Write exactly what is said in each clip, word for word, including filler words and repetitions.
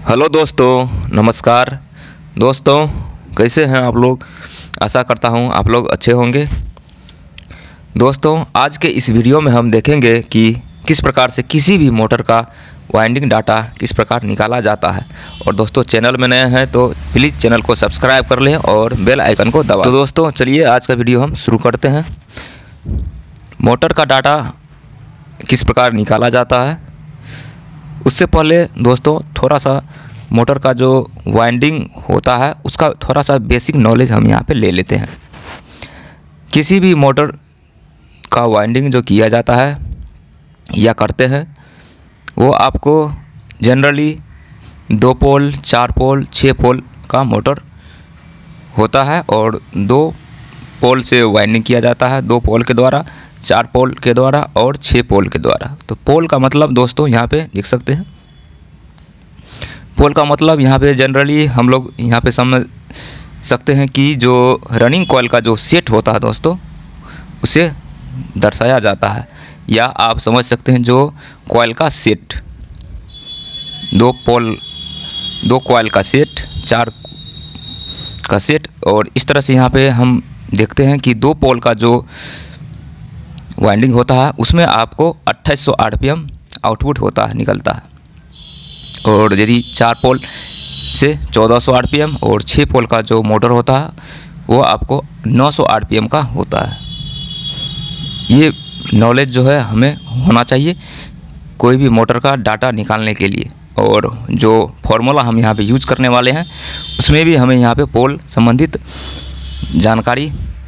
Hello दोस्तों, नमस्कार। दोस्तों, कैसे हैं आप लोग? आशा करता हूं आप लोग अच्छे होंगे। दोस्तों, आज के इस वीडियो में हम देखेंगे कि किस प्रकार से किसी भी मोटर का वाइंडिंग डाटा किस प्रकार निकाला जाता है। और दोस्तों, चैनल में नए हैं तो प्लीज़ चैनल को सब्सक्राइब कर लें और बेल आइकन को दबा। तो दोस्तों, चलिए आज का वीडियो हम शुरू करते हैं। मोटर का डाटा किस प्रकार निकाला जाता है, उससे पहले दोस्तों थोड़ा सा मोटर का जो वाइंडिंग होता है उसका थोड़ा सा बेसिक नॉलेज हम यहाँ पे ले लेते हैं। किसी भी मोटर का वाइंडिंग जो किया जाता है या करते हैं वो आपको जनरली दो पोल, चार पोल, छः पोल का मोटर होता है और दो पोल से वाइंडिंग किया जाता है, दो पोल के द्वारा, चार पोल के द्वारा और छः पोल के द्वारा। तो पोल का मतलब दोस्तों यहाँ पे देख सकते हैं। पोल का मतलब यहाँ पे जनरली हम लोग यहाँ पे समझ सकते हैं कि जो रनिंग कॉइल का जो सेट होता है दोस्तों उसे दर्शाया जाता है, या आप समझ सकते हैं जो कॉइल का सेट, दो पोल, दो कॉइल का सेट, चार का सेट। और इस तरह से यहाँ पे हम देखते हैं कि दो पोल का जो वाइंडिंग होता है उसमें आपको अट्ठाईस सौ आर पी एम आउटपुट होता है, निकलता है। और यदि चार पोल से चौदह सौ आर पी एम और छः पोल का जो मोटर होता है वो आपको नौ सौ आर पी एम का होता है। ये नॉलेज जो है हमें होना चाहिए कोई भी मोटर का डाटा निकालने के लिए। और जो फॉर्मूला हम यहाँ पे यूज करने वाले हैं उसमें भी हमें यहाँ पे पोल संबंधित जानकारी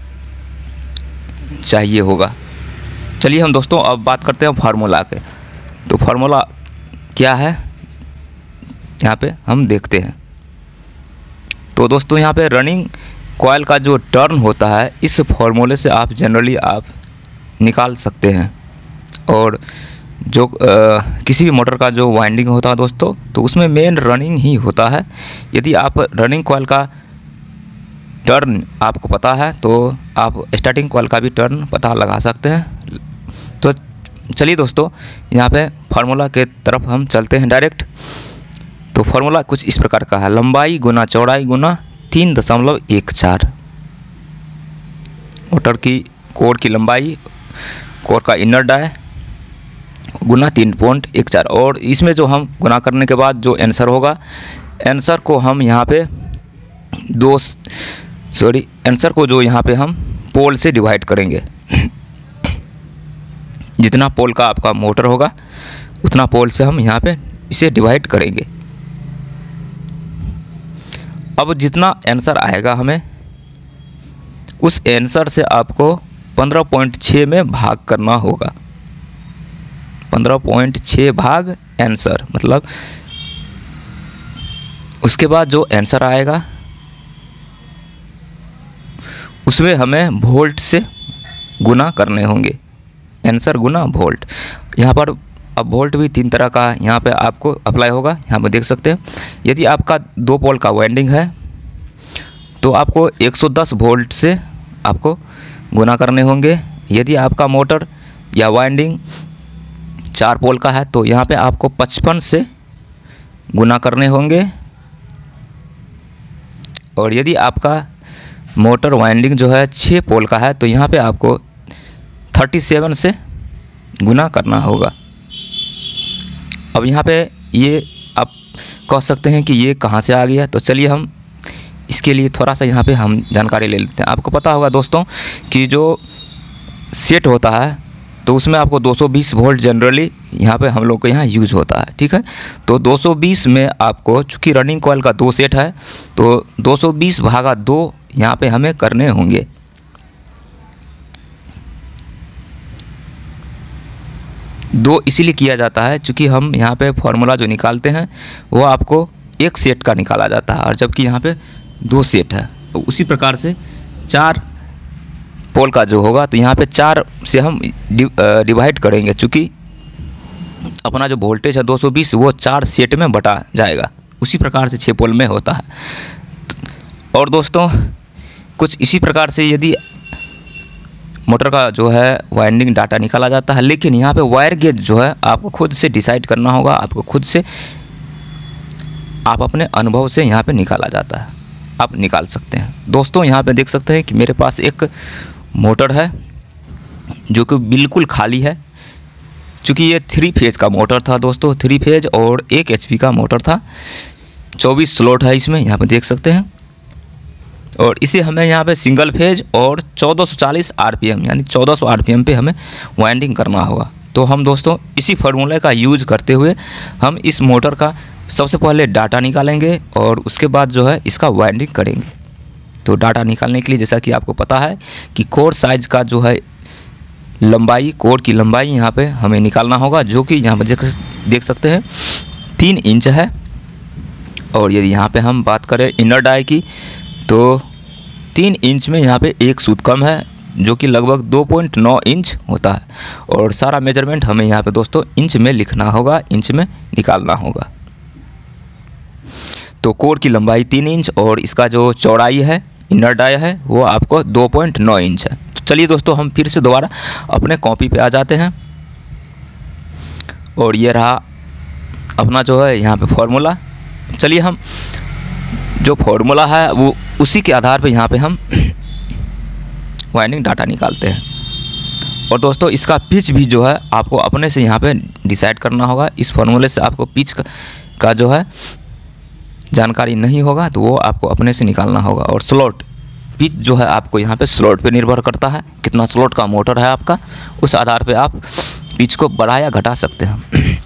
चाहिए होगा। चलिए हम दोस्तों अब बात करते हैं फार्मूला के। तो फार्मूला क्या है यहाँ पे हम देखते हैं। तो दोस्तों यहाँ पे रनिंग कॉइल का जो टर्न होता है इस फार्मूले से आप जनरली आप निकाल सकते हैं। और जो आ, किसी भी मोटर का जो वाइंडिंग होता है दोस्तों तो उसमें मेन रनिंग ही होता है। यदि आप रनिंग कॉइल का टर्न आपको पता है तो आप स्टार्टिंग कॉइल का भी टर्न पता लगा सकते हैं। तो चलिए दोस्तों यहाँ पे फार्मूला के तरफ हम चलते हैं डायरेक्ट। तो फार्मूला कुछ इस प्रकार का है, लंबाई गुना चौड़ाई गुना तीन दशमलव एक चार। मोटर की कोर की लंबाई, कोर का इनर डाई गुना तीन पॉइंट एक चार। और इसमें जो हम गुना करने के बाद जो आंसर होगा, आंसर को हम यहाँ पे दो सॉरी आंसर को जो यहाँ पे हम पोल से डिवाइड करेंगे। जितना पोल का आपका मोटर होगा उतना पोल से हम यहाँ पे इसे डिवाइड करेंगे। अब जितना आंसर आएगा हमें उस आंसर से आपको पंद्रह पॉइंट छः में भाग करना होगा। पंद्रह पॉइंट छः भाग आंसर, मतलब उसके बाद जो आंसर आएगा उसमें हमें वोल्ट से गुना करने होंगे। आंसर गुना वोल्ट। यहाँ पर अब वोल्ट भी तीन तरह का यहाँ पे आपको अप्लाई होगा, यहाँ पे देख सकते हैं। यदि आपका दो पोल का वाइंडिंग है तो आपको एक सौ दस वोल्ट से आपको गुना करने होंगे। यदि आपका मोटर या वाइंडिंग चार पोल का है तो यहाँ पे आपको पचपन से गुना करने होंगे। और यदि आपका मोटर वाइंडिंग जो है छः पोल का है तो यहाँ पे आपको सैंतीस से गुना करना होगा। अब यहाँ पे ये आप कह सकते हैं कि ये कहाँ से आ गया, तो चलिए हम इसके लिए थोड़ा सा यहाँ पे हम जानकारी ले लेते हैं। आपको पता होगा दोस्तों कि जो सेट होता है तो उसमें आपको दो सौ बीस वोल्ट जनरली यहाँ पे हम लोग को यहाँ यूज होता है, ठीक है। तो दो सौ बीस में आपको, चूँकि रनिंग कॉइल का दो सेट है तो दो सौ बीस भागा दो यहाँ पे हमें करने होंगे। दो इसीलिए किया जाता है चूँकि हम यहाँ पे फार्मूला जो निकालते हैं वो आपको एक सेट का निकाला जाता है, और जबकि यहाँ पे दो सेट है। तो उसी प्रकार से चार पोल का जो होगा तो यहाँ पे चार से हम डिवाइड करेंगे, चूँकि अपना जो वोल्टेज है दो सौ बीस वो चार सेट में बटा जाएगा। उसी प्रकार से छः पोल में होता है। और दोस्तों कुछ इसी प्रकार से यदि मोटर का जो है वाइंडिंग डाटा निकाला जाता है, लेकिन यहाँ पे वायर गेज जो है आपको खुद से डिसाइड करना होगा, आपको खुद से आप अपने अनुभव से यहाँ पे निकाला जाता है, आप निकाल सकते हैं। दोस्तों यहाँ पे देख सकते हैं कि मेरे पास एक मोटर है जो कि बिल्कुल खाली है, चूँकि ये थ्री फेज का मोटर था दोस्तों, थ्री फेज और एक एचपी का मोटर था। चौबीस स्लॉट है इसमें, यहाँ पे देख सकते हैं। और इसे हमें यहाँ पे सिंगल फेज और चौदह सौ चालीस आरपीएम यानी चौदह सौ आरपीएम पे हमें वाइंडिंग करना होगा। तो हम दोस्तों इसी फार्मूले का यूज करते हुए हम इस मोटर का सबसे पहले डाटा निकालेंगे और उसके बाद जो है इसका वाइंडिंग करेंगे। तो डाटा निकालने के लिए जैसा कि आपको पता है कि कोर साइज का जो है लंबाई, कोर की लंबाई यहाँ पे हमें निकालना होगा, जो कि यहाँ पर देख सकते हैं तीन इंच है। और यदि यहाँ पे हम बात करें इनर डाई की तो तीन इंच में यहाँ पे एक सूत कम है, जो कि लगभग दो पॉइंट नौ इंच होता है। और सारा मेजरमेंट हमें यहाँ पे दोस्तों इंच में लिखना होगा, इंच में निकालना होगा। तो कोर की लंबाई तीन इंच और इसका जो चौड़ाई है इनर डाई है वो आपको दो पॉइंट नौ इंच है। तो चलिए दोस्तों हम फिर से दोबारा अपने कॉपी पे आ जाते हैं और ये रहा अपना जो है यहाँ पे फॉर्मूला। चलिए हम जो फॉर्मूला है वो उसी के आधार पे यहाँ पे हम वाइंडिंग डाटा निकालते हैं। और दोस्तों इसका पिच भी जो है आपको अपने से यहाँ पे डिसाइड करना होगा। इस फार्मूले से आपको पिच का, का जो है जानकारी नहीं होगा तो वो आपको अपने से निकालना होगा। और स्लॉट पिच जो है आपको यहाँ पे स्लॉट पे निर्भर करता है, कितना स्लॉट का मोटर है आपका, उस आधार पे आप पिच को बढ़ा या घटा सकते हैं।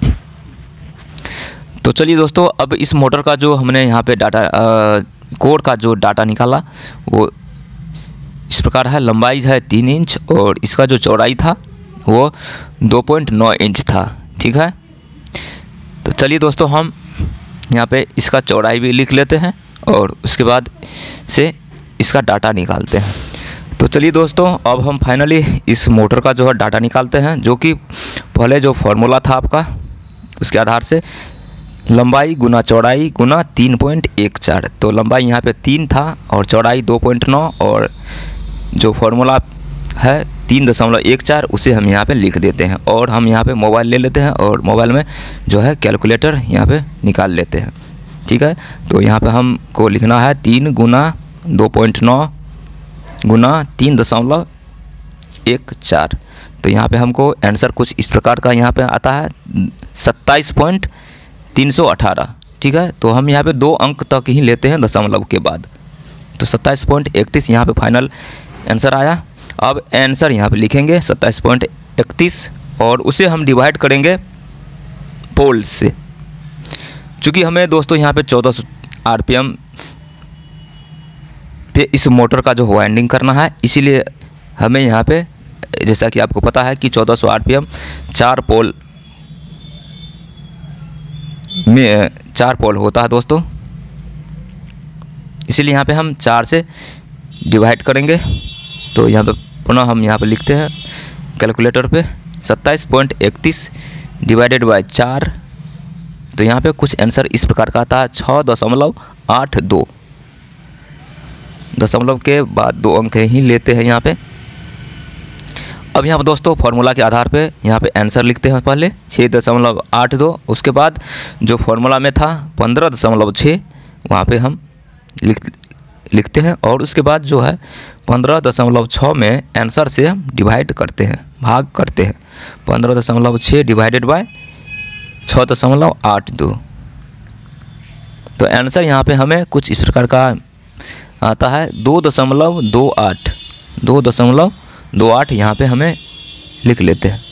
तो चलिए दोस्तों अब इस मोटर का जो हमने यहाँ पे डाटा आ, कोर का जो डाटा निकाला वो इस प्रकार है। लंबाई है तीन इंच और इसका जो चौड़ाई था वो दो पॉइंट नौ इंच था, ठीक है। तो चलिए दोस्तों हम यहाँ पे इसका चौड़ाई भी लिख लेते हैं और उसके बाद से इसका डाटा निकालते हैं। तो चलिए दोस्तों अब हम फाइनली इस मोटर का जो है डाटा निकालते हैं, जो कि पहले जो फार्मूला था आपका उसके आधार से लंबाई गुना चौड़ाई गुना तीन पॉइंट एक चार। तो लंबाई यहाँ पे तीन था और चौड़ाई दो पॉइंट नौ और जो फार्मूला है तीन दशमलव एक चार उसे हम यहाँ पे लिख देते हैं। और हम यहाँ पे मोबाइल ले लेते हैं और मोबाइल में जो है कैलकुलेटर यहाँ पे निकाल लेते हैं, ठीक है। तो यहाँ पे हमको लिखना है तीन गुना दो पॉइंट नौ गुना तीन दशमलव एक चार। तो यहाँ पे हमको आंसर कुछ इस प्रकार का यहाँ पे आता है सत्ताईस पॉइंट तीन सौ अठारह, ठीक है। तो हम यहाँ पे दो अंक तक ही लेते हैं दशमलव के बाद। तो सत्ताईस पॉइंट इकतीस यहाँ पे फाइनल आंसर आया। अब आंसर यहाँ पे लिखेंगे सत्ताईस पॉइंट इकतीस और उसे हम डिवाइड करेंगे पोल से, चूँकि हमें दोस्तों यहाँ पे चौदह सौ आरपीएम पे इस मोटर का जो वाइंडिंग करना है, इसीलिए हमें यहाँ पे जैसा कि आपको पता है कि चौदह सौ आरपीएम चार पोल में चार पोल होता है दोस्तों, इसीलिए यहाँ पे हम चार से डिवाइड करेंगे। तो यहाँ पे पुनः हम यहाँ पे लिखते हैं कैलकुलेटर पे सत्ताईस पॉइंट इकतीस डिवाइडेड बाय चार। तो यहाँ पे कुछ आंसर इस प्रकार का आता है छः दशमलव आठ दो। दशमलव के बाद दो अंक ही लेते हैं यहाँ पे। अब यहाँ पर दोस्तों फार्मूला के आधार पे यहाँ पे आंसर लिखते हैं पहले छः दशमलव आठ दो, उसके बाद जो फार्मूला में था पंद्रह दशमलव छः वहाँ पर हम लिख लिखते हैं और उसके बाद जो है पंद्रह दशमलव छः में आंसर से हम डिवाइड करते हैं, भाग करते हैं। पंद्रह दशमलव छः डिवाइडेड बाय छः दशमलव आठ दो। तो आंसर यहाँ पे हमें कुछ इस प्रकार का आता है दो दशमलव दो आठ दो दशमलव दो आठ यहाँ पे हमें लिख लेते हैं।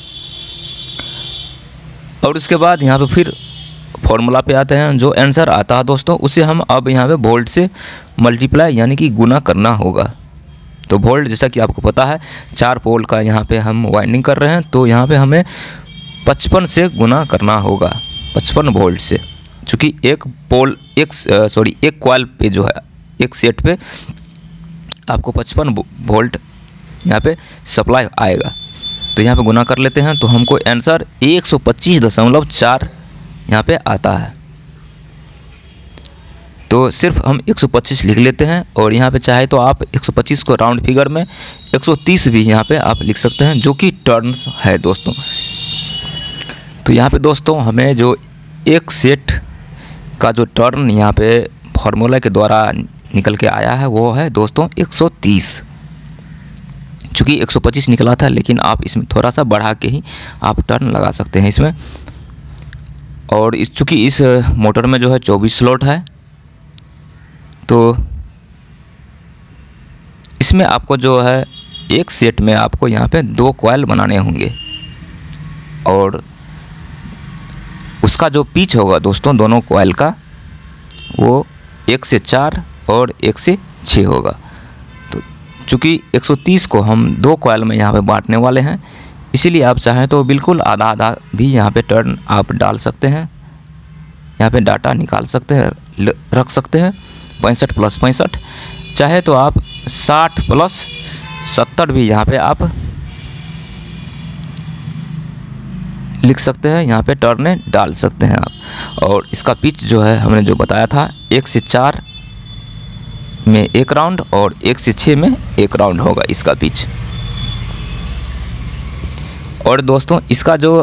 और उसके बाद यहाँ पे फिर फॉर्मूला पे आते हैं। जो आंसर आता है दोस्तों उसे हम अब यहाँ पे वोल्ट से मल्टीप्लाई यानी कि गुना करना होगा। तो वोल्ट जैसा कि आपको पता है चार पोल का यहाँ पे हम वाइंडिंग कर रहे हैं, तो यहाँ पे हमें पचपन से गुना करना होगा, पचपन वोल्ट से, चूँकि एक पोल एक सॉरी एक कॉइल पे जो है एक सेट पे आपको पचपन वोल्ट यहाँ पे सप्लाई आएगा। तो यहाँ पे गुना कर लेते हैं तो हमको आंसर एक सौ पच्चीस दशमलव चार यहाँ पे आता है। तो सिर्फ हम एक सौ पच्चीस लिख लेते हैं और यहाँ पे चाहे तो आप एक सौ पच्चीस को राउंड फिगर में एक सौ तीस भी यहाँ पे आप लिख सकते हैं, जो कि टर्न्स है दोस्तों। तो यहाँ पे दोस्तों हमें जो एक सेट इसका जो टर्न यहाँ पे फार्मूला के द्वारा निकल के आया है वो है दोस्तों एक सौ तीस। चूँकि एक सौ पच्चीस निकला था, लेकिन आप इसमें थोड़ा सा बढ़ा के ही आप टर्न लगा सकते हैं इसमें। और इस चूँकि इस मोटर में जो है चौबीस स्लॉट है, तो इसमें आपको जो है एक सेट में आपको यहाँ पे दो कॉइल बनाने होंगे। और उसका जो पिच होगा दोस्तों दोनों कॉइल का, वो एक से चार और एक से छः होगा। तो चूँकि एक सौ तीस को हम दो कॉइल में यहाँ पे बांटने वाले हैं, इसीलिए आप चाहें तो बिल्कुल आधा आधा भी यहाँ पे टर्न आप डाल सकते हैं, यहाँ पे डाटा निकाल सकते हैं, रख सकते हैं। पैंसठ प्लस पैंसठ, चाहे तो आप साठ प्लस सत्तर भी यहाँ पे आप लिख सकते हैं, यहाँ पे टर्न डाल सकते हैं आप। और इसका पिच जो है हमने जो बताया था, एक से चार में एक राउंड और एक से छः में एक राउंड होगा इसका पिच। और दोस्तों इसका जो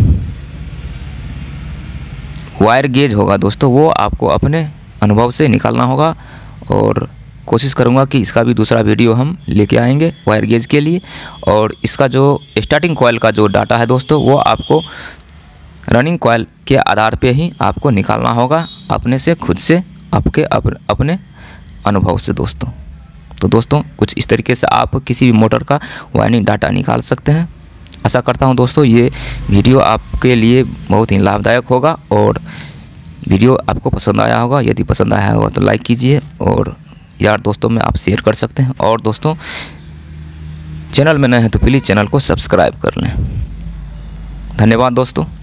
वायर गेज होगा दोस्तों, वो आपको अपने अनुभव से निकालना होगा। और कोशिश करूँगा कि इसका भी दूसरा वीडियो हम लेके आएंगे वायर गेज के लिए। और इसका जो स्टार्टिंग कॉइल का जो डाटा है दोस्तों, वो आपको रनिंग कॉइल के आधार पे ही आपको निकालना होगा, अपने से खुद से, आपके अप, अपने अनुभव से दोस्तों। तो दोस्तों कुछ इस तरीके से आप किसी भी मोटर का वायरिंग डाटा निकाल सकते हैं। आशा करता हूं दोस्तों ये वीडियो आपके लिए बहुत ही लाभदायक होगा और वीडियो आपको पसंद आया होगा। यदि पसंद आया होगा तो लाइक कीजिए और यार दोस्तों में आप शेयर कर सकते हैं। और दोस्तों चैनल में नए हैं तो प्लीज़ चैनल को सब्सक्राइब कर लें। धन्यवाद दोस्तों।